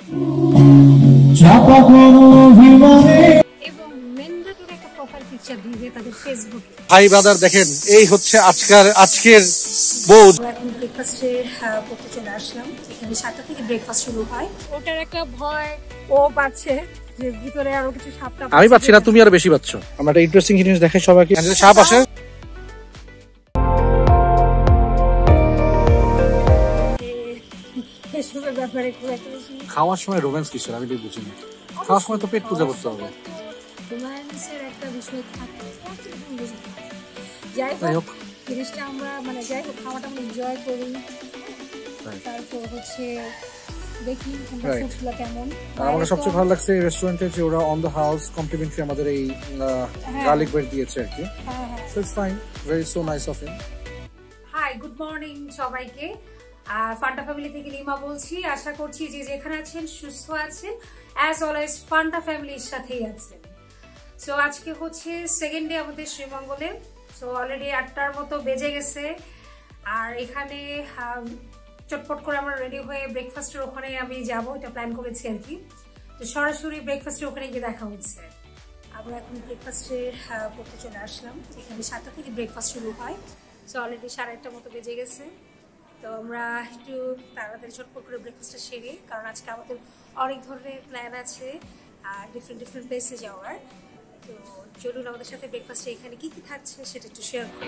এবং ম্যান্ডেটরি একটা profile picture দিবে তাদের ফেসবুকে। ভাই ব্রাদার দেখেন, এই হচ্ছে আজকের বউ। এখন ব্রেকফাস্টে করতে চলে আসলাম। এখানে 7টা থেকে ব্রেকফাস্ট শুরু হয়। ওটার একটা ভয় ও পাচ্ছে যে ভিতরে আরো কিছু সাপটা। আমি পাচ্ছি না, তুমি আরো বেশি পাচ্ছ। আমরা একটা ইন্টারেস্টিং জিনিস দেখাই সবাইকে। সাপ আসে, খাওয়ার সময় রোম্যান্স কিসের আমি বুঝি না। খাওয়ার সময় তো পেট পূজা করতে হবে। রোম্যান্সের একটা বিষয় থাকে। যাই হোক জিনিসটা আমরা যাই হোক খাওয়াটা আমরা এনজয় করি। তারপর হচ্ছে দেখি ফুডগুলো কেমন। আমার সবচেয়ে ভালো লাগছে এই রেস্টুরেন্টে যে ওরা অন দ্য হাউস কমপ্লিমেন্টারি আমাদের এই গার্লিক ব্রেড দিয়েছে আর কি। So it's fine, very so nice of him. Hi, good morning সবাইকে। ফান্টা ফ্যামিলি থেকে লিমা বলছি। আশা করছি যে যেখানে আছেন সুস্থ আছেন, অ্যাজ অলওয়েজ ফান্টা ফ্যামিলির সাথেই আছেন। সো আজকে হচ্ছে সেকেন্ড ডে আমাদের শ্রীমঙ্গলে। সো অলরেডি 8টার মতো বেজে গেছে। আর এখানে চটপট করে আমরা রেডি হয়ে ব্রেকফাস্টের ওখানে আমি যাব, এটা প্ল্যান করেছি আর কি। তো সরাসরি ব্রেকফাস্টের ওখানে গিয়ে দেখা হচ্ছে। আমরা এখন ব্রেকফাস্টে করতে চলে আসলাম। এখানে 7টা থেকে ব্রেকফাস্ট শুরু হয়। সো অলরেডি 8:30 মতো বেজে গেছে। তো আমরা একটু তাড়াতাড়ি চটপট করে ব্রেকফাস্টটা সেরে, কারণ আজকে আমাদের অনেক ধরনের প্ল্যান আছে আর ডিফারেন্ট প্লেসে যাওয়ার। তো চলুন আমাদের সাথে ব্রেকফাস্টে এখানে কি কি থাকছে সেটা একটু শেয়ার করুন।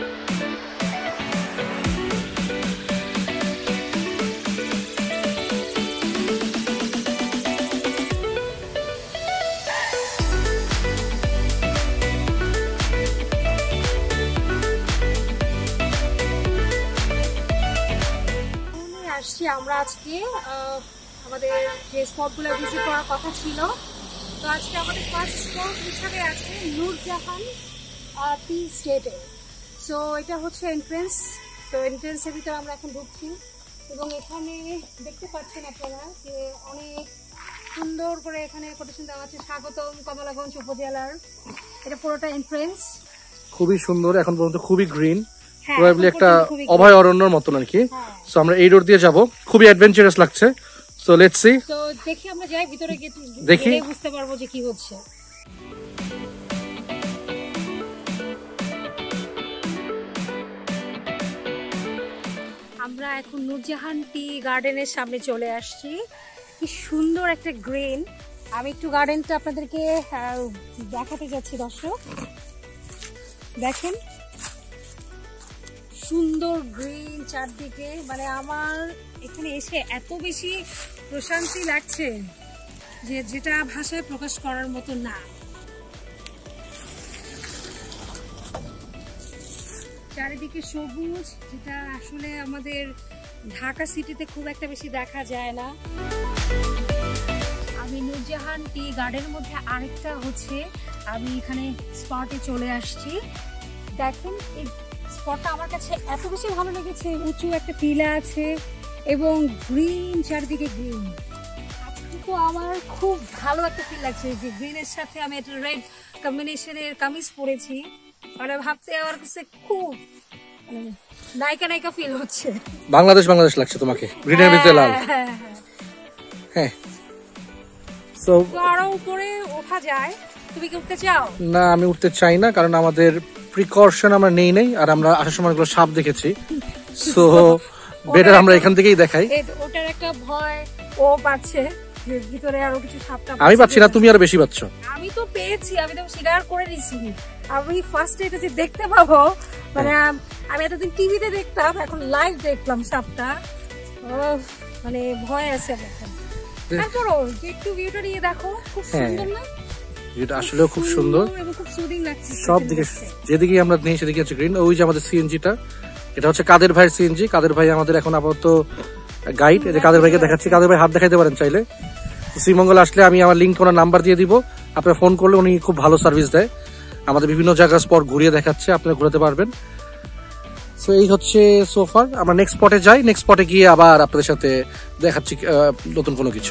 আসছি আমরা আজকে আমাদের যে স্পটগুলো ভিজিট করার কথা ছিল। তো আজকে আমাদের ফার্স্ট স্পট হিসাবে আছে নূরজাহান টি স্টেটে। সো এটা হচ্ছে এন্ট্রেন্স। তো এন্ট্রেন্সের ভিতরে আমরা এখন ঢুকছি এবং এখানে দেখতে পাচ্ছেন আপনারা যে অনেক সুন্দর করে এখানে কোটেশন দেওয়া আছে, স্বাগতম কমলাগঞ্জ উপজেলার। এটা পুরোটা এন্ট্রেন্স, খুবই সুন্দর, এখন পর্যন্ত খুবই গ্রিন, প্রবাবলি একটা অভয় অরণ্যর মতন আর কি। সো আমরা এই রোড দিয়ে যাব, খুবই অ্যাডভেঞ্চারাস লাগছে। So let's see. তো দেখি আমরা যাই ভিতরে গিয়ে দেখি, বুঝতে পারবো যে কি হচ্ছে। আমরা এখন নূরজাহান টি গার্ডেনের সামনে চলে আসছি। কি সুন্দর একটা গ্রিন। আমি একটু গার্ডেনটা আপনাদেরকে দেখাতে যাচ্ছি দর্শক। দেখেন সুন্দর গ্রিন চারদিকে, আমার এখানে এসে এত বেশি প্রশান্তি লাগছে যে যেটা ভাষায় প্রকাশ করার মতো না। চারিদিকে সবুজ, যেটা আসলে আমাদের ঢাকা সিটিতে খুব একটা বেশি দেখা যায় না। আমি নূরজাহান টি গার্ডেনের মধ্যে আরেকটা হচ্ছে আমি এখানে স্পটে চলে আসছি। দেখেন এই স্পটটা আমার কাছে এত বেশি ভালো লেগেছে। উঁচু একটা টিলা আছে এবং গ্রিন, চারদিকে গ্রিন। আজকে আমার খুব ভালো একটা ফিল লাগছে যে গ্রিনের সাথে আমি একটা রেড কম্বিনেশনের কামিজ পরেছি। ভাবতে আমার কাছে খুব নায়িকা ফিল হচ্ছে। বাংলাদেশ লাগছে তোমাকে গ্রিনের ভিতরে লাল। হ্যাঁ, সো আরো উপরে ওঠা যায়। তুমি কি উঠতে চাও? না, আমি উঠতে চাই না, কারণ আমাদের প্রিকশন আমরা নেই আর আমরা আসার সময় গুলো সাপ দেখেছি। সো বেটার আমরা এখান থেকেই দেখাই। ওটার একটা ভয় ও পাচ্ছে যে ভিতরে আরো কিছু সাপটা। আমি পাচ্ছি না, তুমি আরো বেশি পাচ্ছ। আমি তো পেয়েছি, আমি তো স্বীকার করে নিছি। আমি ফার্স্টে এটা যে দেখতে পাবো, আমি এতদিন টিভিতে দেখতাম, এখন লাইভ দেখলাম সাপটা। ভয় আছে এখন। তারপরও যে একটু ভিউটা নিয়ে দেখো, খুব সুন্দর না? এটা আসলেও খুব সুন্দর এবং খুব সুদিং লাগছে। সব দিকে যেদিকে আমরা নেই সেদিকে হচ্ছে গ্রিন। ওই যে আমাদের সিএনজিটা, এটা হচ্ছে কাদের ভাইয়ের সিএনজি। কাদের ভাই আমাদের এখন আপাতত গাইড। এই যে কাদের ভাইকে দেখাচ্ছি, কাদের ভাই হাত দেখাইতে পারেন চাইলে। শ্রীমঙ্গল আসলে আমি আমার লিঙ্ক ওনার নাম্বার দিয়ে দিব, আপনারা ফোন করলে উনি খুব ভালো সার্ভিস দেয়। আমাদের বিভিন্ন জায়গার স্পট ঘুরিয়ে দেখাচ্ছে, আপনারা ঘুরাতে পারবেন। সো এই হচ্ছে সোফার। আমরা নেক্সট স্পটে যাই, নেক্সট স্পটে গিয়ে আবার আপনাদের সাথে দেখাচ্ছি নতুন কোনো কিছু।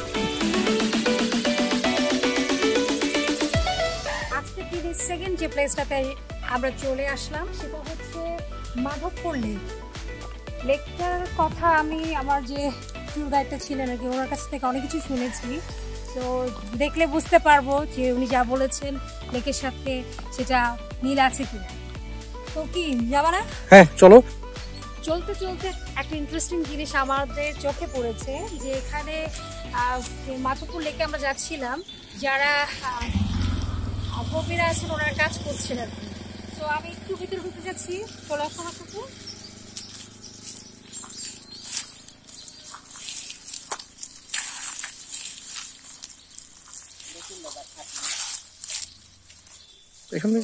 আজকে 30 সেকেন্ড যে প্লেসটাতে আমরা চলে আসলাম সেটা হচ্ছে মাধবপুর লেক। লেকটার কথা আমি আমার যে ট্যুর গাইডটা ছিলেন আর কি, ওনার কাছ থেকে অনেক কিছু শুনেছি। তো দেখলে বুঝতে পারবো যে উনি যা বলেছেন লেকের সাথে সেটা মিল আছে কিনা। তো কি যাবা না? হ্যাঁ চলো। চলতে চলতে একটা ইন্টারেস্টিং জিনিস আমাদের চোখে পড়েছে, যে এখানে মাধবপুর লেকে আমরা যাচ্ছিলাম, যারা কর্মীরা আছেন ওনারা কাজ করছেন আর কি। তো আমি একটু ভিতরে ঢুকতে যাচ্ছি, চলে আসো আমার সাথে। এখানে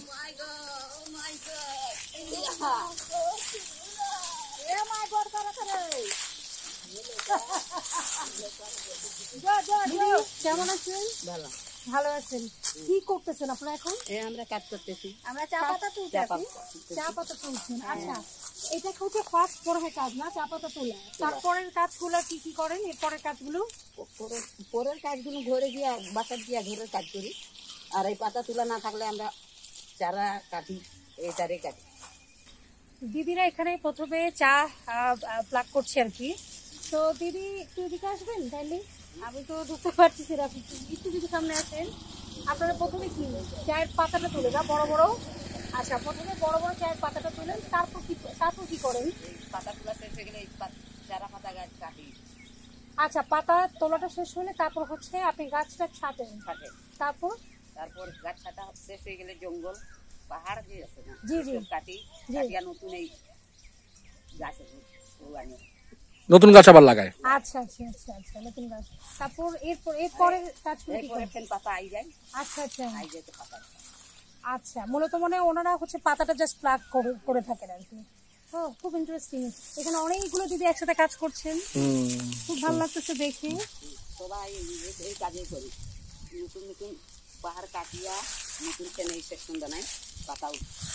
কেমন আছেন? ভালো আছেন। কি করতেছেন আপনারা এখন? আমরা কাজ করতেছি, আমরা চা পাতা তুলতেছি। চা পাতা তুলছেন, আচ্ছা। এটা হচ্ছে ফার্স্ট পরের কাজ না, চা পাতা তোলা। তারপরের কাজগুলো কি কি করেন? এরপরের কাজগুলো পরের কাজগুলো ঘরে গিয়া বাসার গিয়া ঘরের কাজ করি। আর এই পাতা তোলা না থাকলে আমরা চারা কাটি, এই চারে কাটি। দিদিরা এখানে প্রথমে চা প্লাগ করছে আর কি। তো দিদি একটু এদিকে আসবেন তাইলে? আমি তো ঢুকতে পারতেছি না, একটু যদি সামনে আসেন। আপনারা প্রথমে কি চায়ের পাতাটা তুলে না, বড় বড়? আচ্ছা, প্রথমে বড় বড় চায়ের পাতাটা তুলেন, তারপর কি করেন? পাতা তোলা শেষ হয়ে গেলে চারা পাতা গাছ কাটি। আচ্ছা, পাতা তোলাটা শেষ হলে তারপর হচ্ছে আপনি গাছটা ছাঁটেন। তারপর গাছ ছাটা শেষ হয়ে গেলে জঙ্গল পাহাড় যে আছে না, জি জি কাটি, কাটিয়া নতুন এই গাছ আনি, নতুন গাছ আবার লাগায়। আচ্ছা আচ্ছা আচ্ছা আচ্ছা, নতুন গাছ। তারপর এরপরের কাজগুলো কি করেন? ফেন পাতা আই যায়। আচ্ছা আচ্ছা আই যায় তো পাতা। আচ্ছা, মূলত মানে ওনারা হচ্ছে পাতাটা জাস্ট প্লাগ করে থাকেন আর কি। ও, খুব ইন্টারেস্টিং। এখানে অনেকগুলো দিদি একসাথে কাজ করছেন, খুব ভালো লাগতেছে দেখে। সবাই এই কাজে করি, নতুন নতুন পাহাড় কাটিয়া নতুন ফেন এই সেকশন বানাই, পাতা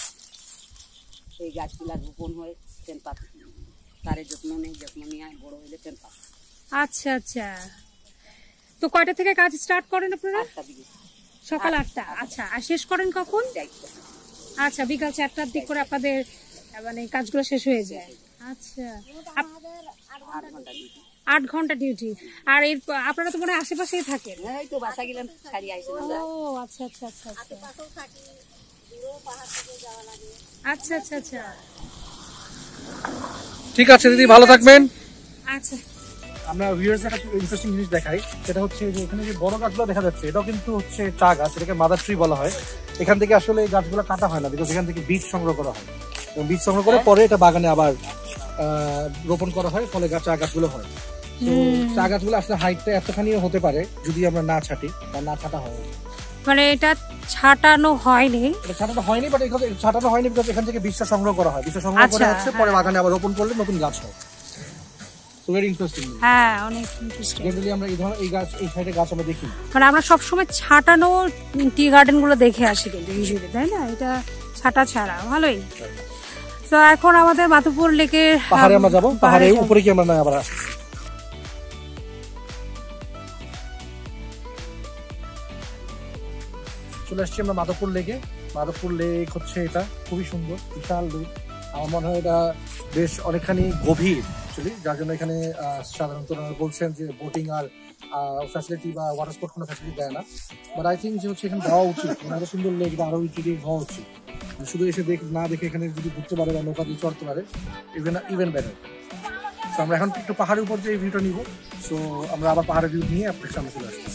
এই গাছগুলা রোপণ হয়, ফেন পাতা তারে যত্ন নেই, যত্ন নিয়ে বড় হইলে ফেন পাতা। আচ্ছা আচ্ছা, তো কয়টা থেকে কাজ স্টার্ট করেন আপনারা? 8টা দিকে, সকাল 8টা। আচ্ছা, আর শেষ করেন কখন? আচ্ছা, বিকাল 4টার দিক করে আপনাদের মানে কাজগুলো শেষ হয়ে যায়। আচ্ছা, 8 ঘন্টা ডিউটি। আর এর আপনারা তো মনে হয় আশেপাশেই থাকেন? এই তো বাসা গেলাম ছাড়ি আইছেন ও আমরা। আচ্ছা আচ্ছা আচ্ছা আচ্ছা আচ্ছা আচ্ছা আচ্ছা, ঠিক আছে দিদি, ভালো থাকবেন। আচ্ছা। আমরা ভিউয়ার্স একটা ইন্টারেস্টিং জিনিস দেখাই, সেটা হচ্ছে যে এখানে যে বড় গাছগুলো দেখা যাচ্ছে, এটাও কিন্তু হচ্ছে চা গাছ, এটাকে মাদার ট্রি বলা হয়। এখান থেকে আসলে এই গাছগুলো কাটা হয় না, বিকজ এখান থেকে বীজ সংগ্রহ করা হয়, এবং বীজ সংগ্রহ করে পরে এটা বাগানে আবার রোপণ করা হয়, ফলে চা গাছগুলো হয়। তো চা গাছগুলো আসলে হাইটটা এতখানি হতে পারে যদি আমরা না ছাটি বা না ছাটা হয়। মানে এটা ছাটানো হয়নি? এটা ছাটানো হয়নি, বাট ছাটানো হয়নি বিকজ এখান থেকে বীজটা সংগ্রহ করা হয়, বীজটা সংগ্রহ করে হচ্ছে পরে বাগানে আবার রোপণ করলে নতুন গাছ হয়। So very interesting. হ্যাঁ, অনেক ইন্টারেস্টিং। জেনারেলি আমরা এই গাছ, এই সাইডে গাছ আমরা দেখি, মানে আমরা সবসময় ছাটানো টি গার্ডেন গুলো দেখে আসি কিন্তু ইউজুয়ালি, তাই না? এটা ছাটা ছাড়া ভালোই। তো এখন আমাদের মাধবপুর লেকের পাহাড়ে আমরা যাবো, পাহাড়ে উপরে কি আমরা না আবার আসি। চলে আসছি আমরা মাধবপুর লেকে। মাধবপুর লেক হচ্ছে এটা খুবই সুন্দর, বিশাল লেক। আমার মনে হয় এটা বেশ অনেকখানি গভীর অ্যাকচুয়ালি, যার জন্য এখানে সাধারণত বলছেন যে বোটিং আর ফ্যাসিলিটি বা ওয়াটার স্পোর্ট কোনো ফ্যাসিলিটি দেয় না, বাট আই থিঙ্ক যে হচ্ছে এখানে দেওয়া উচিত। এত সুন্দর লেক, এটা আরো উচিত হওয়া উচিত। শুধু এসে না দেখে এখানে যদি ঘুরতে পারে বা নৌকা দিয়ে চড়তে পারে, ইভেন বেটার। তো আমরা এখন একটু পাহাড়ের উপর যে ভিউটা নিব, সো আমরা আবার পাহাড়ের ভিউ নিয়ে আপনার সামনে চলে আসছি।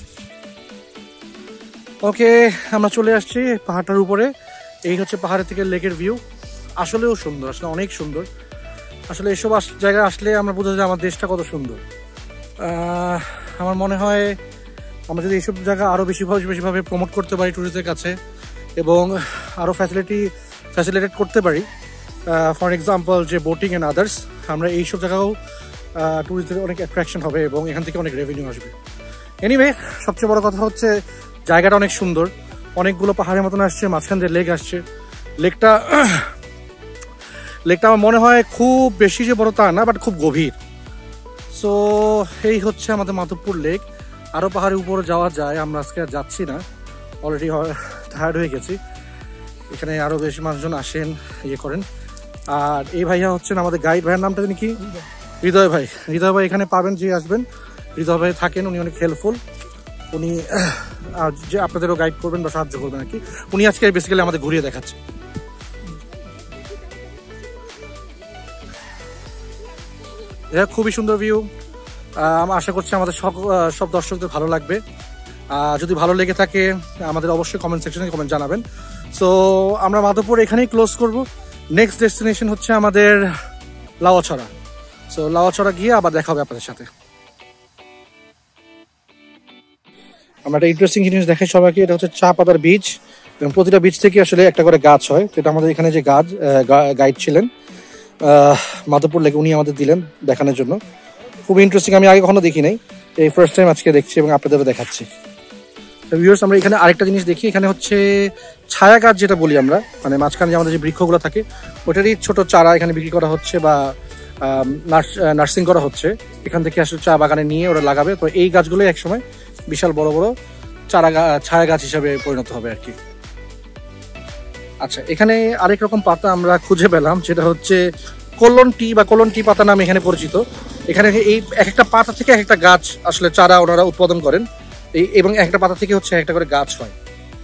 ওকে, আমরা চলে আসছি পাহাড়টার উপরে। এই হচ্ছে পাহাড়ের থেকে লেকের ভিউ। আসলেও সুন্দর, আসলে অনেক সুন্দর। আসলে এসব জায়গায় আসলে আমরা বোঝা যায় আমার দেশটা কত সুন্দর। আমার মনে হয় আমরা যদি এইসব জায়গা আরও বেশিভাবে প্রমোট করতে পারি ট্যুরিস্টদের কাছে, এবং আরও ফ্যাসিলিটেট করতে পারি, ফর এক্সাম্পল যে বোটিং অ্যান্ড আদার্স, আমরা এইসব জায়গাও ট্যুরিস্টদের অনেক অ্যাট্রাকশন হবে এবং এখান থেকে অনেক রেভিনিউ আসবে। এনিওয়ে, সবচেয়ে বড় কথা হচ্ছে জায়গাটা অনেক সুন্দর, অনেকগুলো পাহাড়ের মতন আসছে, মাঝখান দিয়ে লেক আসছে। লেকটা আমার মনে হয় খুব বেশি যে বড় তা না, বাট খুব গভীর। সো এই হচ্ছে আমাদের মাধবপুর লেক। আরও পাহাড়ের উপরে যাওয়া যায়, আমরা আজকে আর যাচ্ছি না, অলরেডি টায়ার্ড হয়ে গেছি। এখানে আরও বেশি মানুষজন আসেন, ইয়ে করেন। আর এই ভাইয়া হচ্ছেন আমাদের গাইড। ভাইয়ার নামটা জানি কি? হৃদয় ভাই এখানে পাবেন, যে আসবেন হৃদয় ভাই থাকেন, উনি অনেক হেল্পফুল। উনি যে আপনাদেরও গাইড করবেন বা সাহায্য করবেন আর কি। উনি আজকে বেসিক্যালি আমাদের ঘুরিয়ে দেখাচ্ছে। এটা খুবই সুন্দর ভিউ। আমি আশা করছি আমাদের সব দর্শকদের ভালো লাগবে। যদি ভালো লেগে থাকে আমাদের অবশ্যই কমেন্ট সেকশনে কমেন্ট জানাবেন। সো আমরা মাধবপুর এখানেই ক্লোজ করব। নেক্সট ডেস্টিনেশন হচ্ছে আমাদের লাউয়াছড়া। সো লাউয়াছড়া গিয়ে আবার দেখা হবে আপনাদের সাথে। আমরা একটা ইন্টারেস্টিং জিনিস দেখাই সবাইকে। এটা হচ্ছে চা পাতার বীজ, এবং প্রতিটা বীজ থেকে আসলে একটা করে গাছ হয়। তো এটা আমাদের এখানে যে গাইড ছিলেন মাধবপুর লেকে, উনি আমাদের দিলেন দেখানোর জন্য। খুব ইন্টারেস্টিং, আমি আগে কখনো দেখি নাই, এই ফার্স্ট টাইম আজকে দেখছি এবং আপনাদেরও দেখাচ্ছি। ভিউয়ার্স, আমরা এখানে আরেকটা জিনিস দেখি। এখানে হচ্ছে ছায়া গাছ যেটা বলি আমরা, মানে মাঝখানে যে আমাদের যে বৃক্ষগুলো থাকে ওটারই ছোট চারা এখানে বিক্রি করা হচ্ছে বা নার্সিং করা হচ্ছে। এখান থেকে আসলে চা বাগানে নিয়ে ওরা লাগাবে। তো এই গাছগুলোই একসময় বিশাল বড় বড় ছায়া গাছ হিসাবে পরিণত হবে আর কি। আচ্ছা, এখানে আরেক রকম পাতা আমরা খুঁজে পেলাম, যেটা হচ্ছে কোলন টি বা কোলন টি পাতা নামে এখানে পরিচিত। এখানে এই এক একটা পাতা থেকে এক একটা গাছ আসলে চারা ওনারা উৎপাদন করেন, এবং একটা পাতা থেকে হচ্ছে একটা করে গাছ হয়।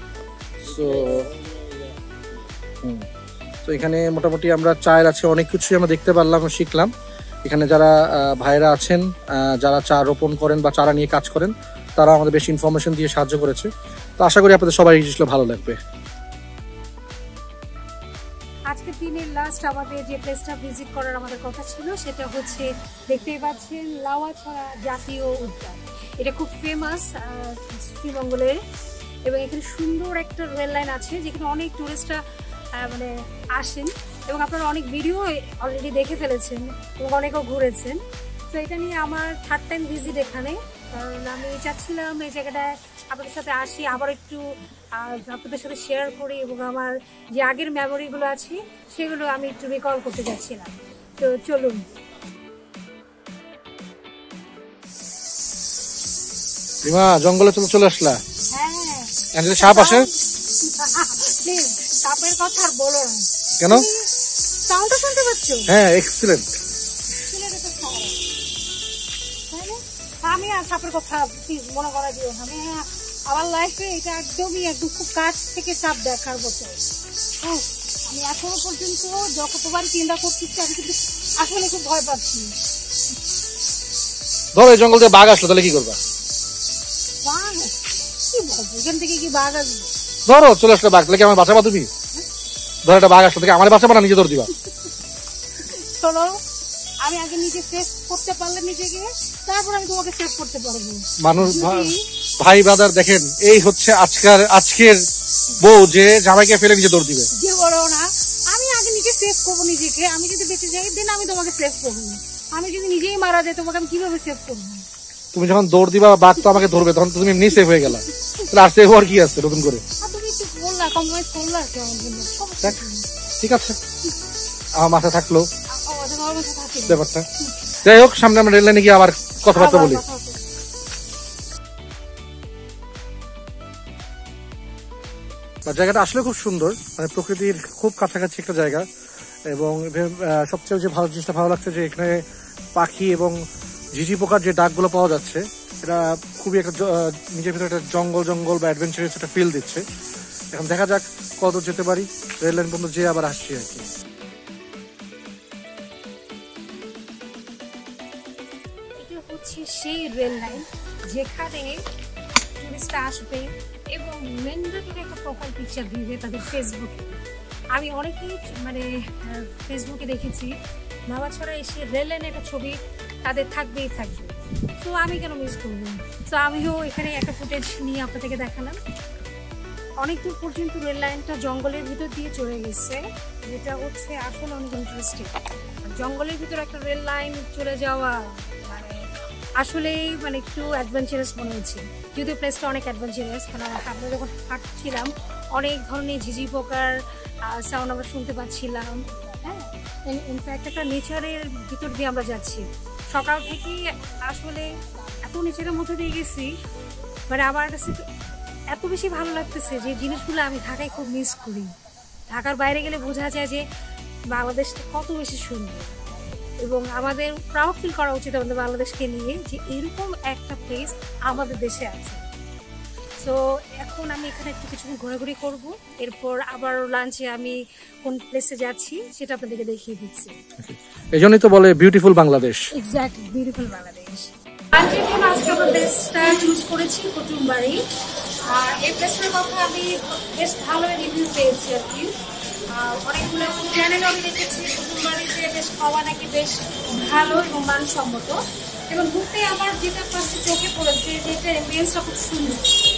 তো এখানে মোটামুটি আমরা চায়ের আছে অনেক কিছুই আমরা দেখতে পারলাম, শিখলাম। এখানে যারা ভাইরা আছেন, যারা চা রোপণ করেন বা চারা নিয়ে কাজ করেন, তারা আমাদের বেশি ইনফরমেশন দিয়ে সাহায্য করেছে। তো আশা করি আপনাদের সবাই এই জিনিসগুলো ভালো লাগবে। আজকের দিনের লাস্ট আমাদের যে প্লেসটা ভিজিট করার আমাদের কথা ছিল সেটা হচ্ছে, দেখতেই পাচ্ছেন, লাউয়াছড়া জাতীয় উদ্যান। এটা খুব ফেমাস শ্রীমঙ্গলের, এবং এখানে সুন্দর একটা রেল লাইন আছে যেখানে অনেক টুরিস্টরা মানে আসেন, এবং আপনারা অনেক ভিডিও অলরেডি দেখে ফেলেছেন এবং অনেকেও ঘুরেছেন। তো এটা নিয়ে আমার থার্ড টাইম ভিজিট এখানে, কারণ আমি চাচ্ছিলাম এই জায়গাটায় আপনাদের সাথে আসি, আবার একটু আপনাদের সাথে শেয়ার করি, এবং আমার যে আগের মেমোরিগুলো আছে সেগুলো আমি একটু রিকল করতে যাচ্ছিলাম। তো চলুন। জঙ্গলে চলে আসলা? হ্যাঁ, যদি সাপ আসে? সাপের কথা আর বলো না। কেন? সাউন্ডটা শুনতে পাচ্ছ? হ্যাঁ, এক্সিলেন্ট। আমি আর সাপের কথা প্লিজ মনে করা দিও। আমি আমার লাইফে এটা একদম খুব কাছ থেকে সাপ দেখার মতো। আমি এখনো পর্যন্ত যতবার চিন্তা করতেছি আমি কিন্তু আসলে খুব ভয় পাচ্ছি। ধরো এই জঙ্গল থেকে বাঘ আসলো, তাহলে কি করবা? বাঘ? কি বলবো, এখান থেকে কি বাঘ আসবে? ধরো চলে আসলো বাঘ, তাহলে কি আমার বাঁচাবা তুমি? ধরো একটা বাঘ আসলো, থেকে আমার বাঁচাবা না নিজে ধরে দিবা? চলো, আমি আগে নিজে সেভ করতে পারলে নিজেকে, তারপর আমি তোমাকে সেভ করতে পারবো। মানুষ ভাই ব্রাদার দেখেন, এই হচ্ছে আজকের বউ যে জামাইকে ফেলে নিজে দৌড় দিবে। যে বলো না, আমি আগে নিজে সেভ করবো নিজেকে। আমি যদি বেঁচে যাই দেন আমি তোমাকে সেভ করবো। আমি যদি নিজেই মারা যাই তোমাকে আমি কিভাবে সেভ করবো? তুমি যখন দৌড় দিবা বাঘ তো আমাকে ধরবে, তখন তুমি এমনি সেভ হয়ে গেলা। তাহলে আর সেভ হওয়ার কি আছে নতুন করে? তুমি একটু বললা, কম্প্রোমাইজ করলা আর কি আমার জন্য। ঠিক আছে, আমার মাথায় থাকলো ব্যাপারটা। যাই হোক, সামনে আমরা রেল লাইনে গিয়ে আবার কথাবার্তা বলি। জায়গাটা আসলে খুব সুন্দর, মানে প্রকৃতির খুব কাছাকাছি একটা জায়গা। এবং সবচেয়ে যে ভালো জিনিসটা ভালো লাগছে যে এখানে পাখি এবং ঝিঝি পোকার যে ডাকগুলো পাওয়া যাচ্ছে, এটা খুবই একটা নিজের ভিতরে একটা জঙ্গল বা অ্যাডভেঞ্চারাস একটা ফিল দিচ্ছে। এখন দেখা যাক কত যেতে পারি, রেল লাইন পর্যন্ত যেয়ে আবার আসছি আর কি। এটা হচ্ছে সেই রেল লাইন যেখানে টুরিস্টরা আসবে এবং ম্যান্ডেটরি একটা প্রোফাইল পিকচার দিবে তাদের ফেসবুকে। আমি অনেকেই মানে ফেসবুকে দেখেছি লাউয়াছড়া এসে রেল লাইনে একটা ছবি তাদের থাকবেই থাকবে। তো আমি কেন মিস করবো? তো আমিও এখানে একটা ফুটেজ নিয়ে আপনাদেরকে দেখালাম। অনেক দূর পর্যন্ত রেল লাইনটা জঙ্গলের ভিতর দিয়ে চলে গেছে, যেটা হচ্ছে আসলে অনেক ইন্টারেস্টিং। জঙ্গলের ভিতর একটা রেল লাইন চলে যাওয়া মানে আসলেই মানে একটু অ্যাডভেঞ্চারাস মনে হচ্ছে। যদিও প্লেসটা অনেক অ্যাডভেঞ্চারাস, কারণ আমরা যখন হাঁটছিলাম অনেক ধরনের ঝিঝি পোকার সাউন্ড আমরা শুনতে পাচ্ছিলাম। হ্যাঁ, ইনফ্যাক্ট একটা নেচারের ভিতর দিয়ে আমরা যাচ্ছি। সকাল থেকেই আসলে এত নেচারের মধ্যে দিয়ে গেছি, মানে আমার কাছে এত বেশি ভালো লাগতেছে যে জিনিসগুলো আমি ঢাকায় খুব মিস করি। ঢাকার বাইরে গেলে বোঝা যায় যে বাংলাদেশটা কত বেশি সুন্দর। এবং আমাদের প্রাউড ফিল করা উচিত আমাদের বাংলাদেশকে নিয়ে যে এরকম একটা প্লেস আমাদের দেশে আছে। তো এখন আমি এখানে একটু কিছুক্ষণ ঘোরাঘুরি করব, এরপর আবার লাঞ্চে আমি কোন প্লেসে যাচ্ছি সেটা আপনাদেরকে দেখিয়ে দিচ্ছি। এই জন্যই তো বলে beautiful Bangladesh. Exactly, beautiful Bangladesh. লাঞ্চের জন্য আজকে আমরা প্লেসটা চুজ করেছি কুটুমবাড়ি। আর এই প্লেসটার কথা আমি বেশ ভালো রিভিউ পেয়েছি আর কি। অনেকগুলো চ্যানেলে আমি দেখেছি কুটুমবাড়িতে বেশ খাওয়া নাকি বেশ ভালো এবং মানসম্মত, এবং ঘুরতে আমার যেটা ফার্স্টে চোখে পড়েছে যে এটার এম্বিয়েন্সটা খুব সুন্দর।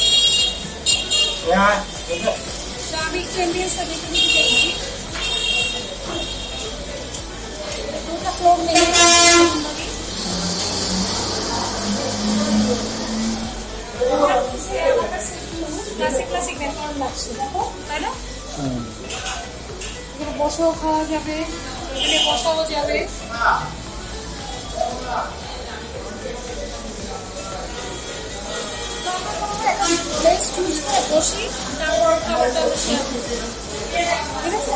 তো আমি একটু এম্বিয়েন্সটা দেখে নিতে চাইছি। দুটা ফ্লোর মিলে ক্লাসিক ক্লাসিক ব্যাপার লাগছে, দেখো তাই না? এখানে বসাও খাওয়া যাবে, এখানে বসাও যাবে। বসি, তারপর খাবারটা শেয়ার করবো, ঠিক আছে?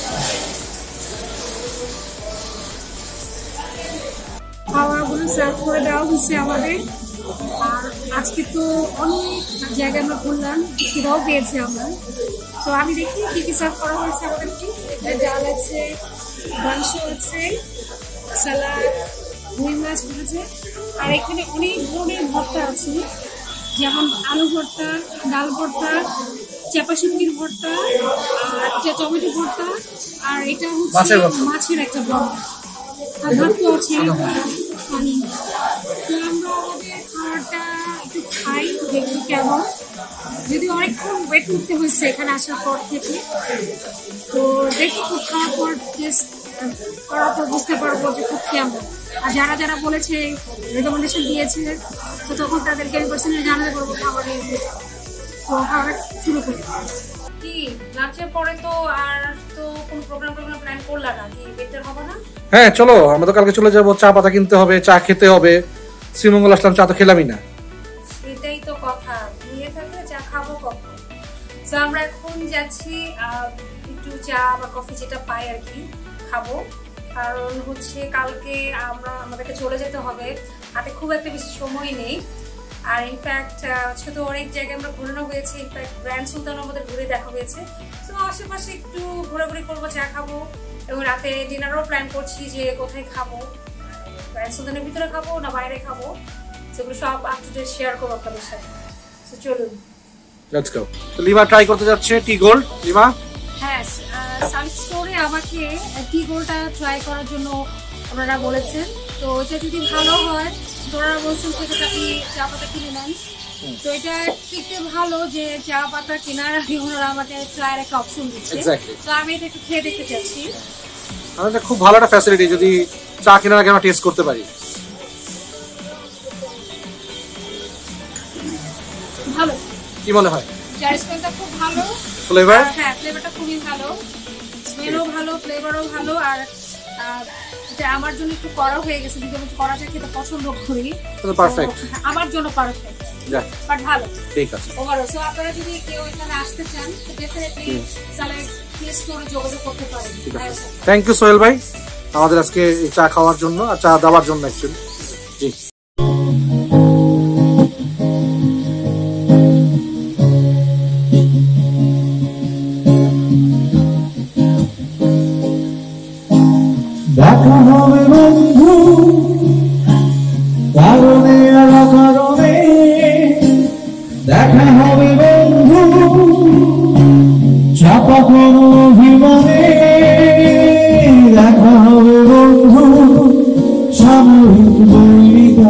খাওয়াগুলো সার্ভ করে দেওয়া হচ্ছে আমাদের। আর আজকে তো অনেক জায়গায় আমরা ঘুরলাম, খিদাও পেয়েছি আমরা। তো আমি দেখি কি কি সার্ভ করা হয়েছে আমাদেরকে। এখানে ডাল আছে, মাংস আছে, সালাদ, রুই মাছ আছে, আর এখানে অনেক ধরনের ভর্তা আছে, যেমন আলু ভর্তা, ডাল ভর্তা, চাপা শুটকির ভর্তা, আর এটা টমেটো ভর্তা, আর এটা হচ্ছে মাছের একটা ভর্তা, আর ভাত তো আছে পানি। তো আমরা আমাদের খাবারটা একটু খাই, দেখি কেমন। যদি অনেকক্ষণ ওয়েট করতে হয়েছে এখানে আসার পর থেকে, তো দেখি খুব খাওয়ার পর টেস্ট করার পর বুঝতে পারবো যে খুব কেমন। আর যারা যারা বলেছে, রেকমেন্ডেশন দিয়েছে, তো তখন তাদেরকে আমি পার্সোনালি জানাতে পারবো খাবার নিয়ে। তো খাবার শুরু করি। কি লাঞ্চের পরে তো আর তো কোনো প্রোগ্রাম প্ল্যান করলা না, কি বেটার হবে না? হ্যাঁ চলো, আমরা তো কালকে চলে যাবো, চা পাতা কিনতে হবে, চা খেতে হবে। শ্রীমঙ্গল আসলাম, চা তো খেলামই না। এটাই তো কথা, নিয়ে থাকলে চা খাবো কখন? তো আমরা এখন যাচ্ছি একটু চা বা কফি যেটা পাই আর কি খাবো। কারণ হচ্ছে কালকে আমাদেরকে চলে যেতে হবে, হাতে খুব একটা বেশি সময় নেই। আর ইনফ্যাক্ট আজকে তো অনেক জায়গায় আমরা ঘোরানো হয়েছে, ইনফ্যাক্ট গ্র্যান্ড সুলতানও আমাদের ঘুরে দেখা হয়েছে। তো আশেপাশে একটু ঘোরাঘুরি করবো, চা খাবো, এবং রাতে ডিনারও প্ল্যান করছি যে কোথায় খাবো, গ্র্যান্ড সুলতানের ভিতরে খাবো না বাইরে খাবো, সেগুলো সব আপ টু ডেট শেয়ার করবো আপনাদের সাথে। তো চলুন, লেটস গো। তো লিমা ট্রাই করতে যাচ্ছে টি গোল্ড। লিমা, হ্যাঁ, সাউথ স্টোরে আমাকে টি গোল্ডটা ট্রাই করার জন্য ওনারা বলেছেন। তো এটা যদি ভালো হয়, ওনারা বলছেন সেক্ষেত্রে আপনি চা পাতা কিনে নেন। তো এটা দেখতে ভালো যে চা পাতা কেনার আগে ওনারা আমাকে ট্রায়ের একটা অপশন দিচ্ছে। তো আমি এটা একটু খেয়ে দেখতে চাচ্ছি। এটা খুব ভালো একটা ফ্যাসিলিটি, যদি চা কেনার আগে আমরা টেস্ট করতে পারি। ভালো, কি মনে হয়? চায়ের স্মেলটা খুব ভালো, ফ্লেভার, হ্যাঁ ফ্লেভারটা খুবই ভালো, স্মেলও ভালো, ফ্লেভারও ভালো। আর এটা আমার জন্য একটু কড়া হয়ে গেছে, যদি আমি কড়া চা খেতে পছন্দ করি, পারফেক্ট, আমার জন্য পারফেক্ট, বাট ভালো, ঠিক আছে ওভারঅল। সো আপনারা যদি কেউ এখানে আসতে চান, তো ডেফিনেটলি সালেক টেস্ট করে যোগাযোগ করতে পারেন। থ্যাংক ইউ সোহেল ভাই আমাদের আজকে এই চা খাওয়ার জন্য আর চা দেওয়ার জন্য। অ্যাকচুয়ালি জি, দেখা হবে বন্ধু কারণে কারণে, দেখা হবে বন্ধু চাপা কোনো অভিমানে, দেখা হবে বন্ধু সাময়িক বৈরিতা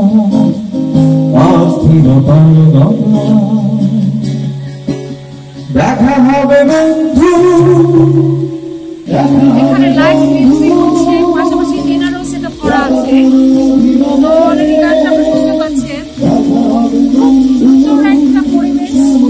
অস্থিরতার গঙ্গা, দেখা হবে বন্ধু। এখানে লাইভ মিউজিক হচ্ছে, পাশাপাশি ডিনারও সেটআপ করা আছে। তো অনেক গানটা আপনারা শুনতে পাচ্ছেন, সুন্দর একটা পরিবেশ।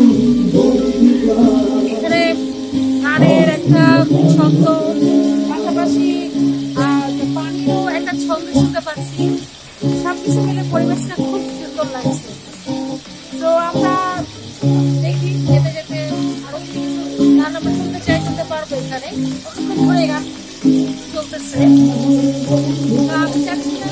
এখানে গানের একটা ছন্দ, পাশাপাশি পানিরও একটা ছন্দ শুনতে পাচ্ছি। সবকিছু মিলে পরিবেশটা খুব সুন্দর লাগছে। তো আমরা দেখি যেতে যেতে আরো কিছু গান আমরা শুনতে চাই, শুনতে পারবো এখানে। অনেকক্ষণ ধরে গান চলতেছে। তো আমি চাচ্ছিলাম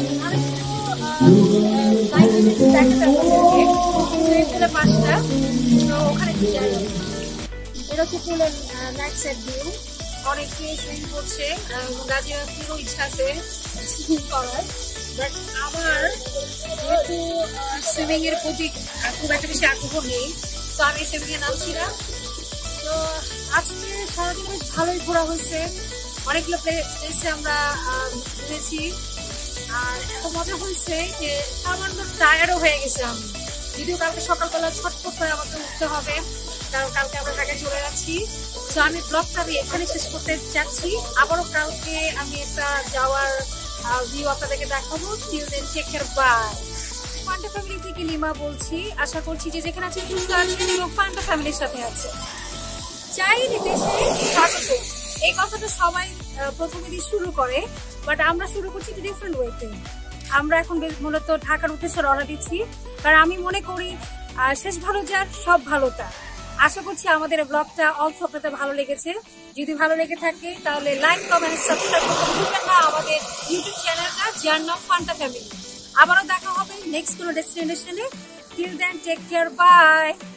আরেকটু দেখাতে আপনাদেরকে সুইমিং পুলের পাশটা। তো ওখানে কি যাই, এটা হচ্ছে পুলের নাইট সাইড ভিউ। অনেকে সুইমিং করছে, গাজিয়ারও ইচ্ছা আছে সুইমিং করার, বাট আমার যেহেতু সুইমিং এর প্রতি খুব একটা বেশি আগ্রহ নেই, তো আমি সুইমিং এ নামছি না। তো আজকে সারাদিন বেশ ভালোই ঘোরা হয়েছে, অনেকগুলো প্লেসে আমরা ঘুরেছি, আর এত মজা হয়েছে যে সামান্য টায়ার্ডও হয়ে গেছে আমি। যদিও কালকে সকালবেলা ছটফট করে আমাকে উঠতে হবে, কারণ কালকে আমরা ঢাকায় চলে যাচ্ছি। তো আমি ব্লগটা আমি এখানে শেষ করতে চাচ্ছি। আবারও কালকে আমি একটা যাওয়ার ভিউ আপনাদেরকে দেখাবো। Till then take care, bye. Fanta family থেকে লিমা বলছি। আশা করছি যে যেখানে আছেন সুস্থ আছেন এবং ফান্টা ফ্যামিলির সাথে আছে। চাইলে দেশে স্বাগত, এই কথাটা সবাই প্রথমে দিয়ে শুরু করে, বাট আমরা শুরু করছি ডিফারেন্ট ওয়েতে। আমরা এখন মূলত ঢাকার উদ্দেশ্যে রওনা দিচ্ছি, কারণ আমি মনে করি শেষ ভালো যার সব ভালো তার। আশা করছি আমাদের ব্লগটা অল্প আপনাদের ভালো লেগেছে। যদি ভালো লেগে থাকে তাহলে লাইক, কমেন্ট, সাবস্ক্রাইব করতে ভুলবেন না আমাদের ইউটিউব চ্যানেলটা, যার নাম ফান্টা ফ্যামিলি। আবারও দেখা হবে নেক্সট কোনো ডেস্টিনেশনে। Till then take care, by.